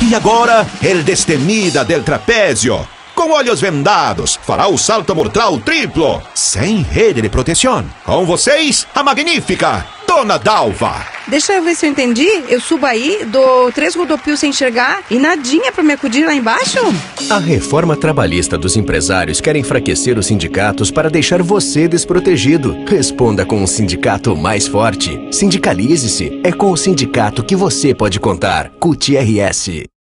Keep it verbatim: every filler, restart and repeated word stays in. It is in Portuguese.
E agora, el destemida del trapézio. Com olhos vendados, fará o salto mortal triplo, sem rede de proteção. Com vocês, a magnífica Dona Dalva. Deixa eu ver se eu entendi. Eu subo aí, dou três rodopios sem enxergar e nadinha pra me acudir lá embaixo? A reforma trabalhista dos empresários quer enfraquecer os sindicatos para deixar você desprotegido. Responda com um sindicato mais forte. Sindicalize-se. É com o sindicato que você pode contar. C U T R S.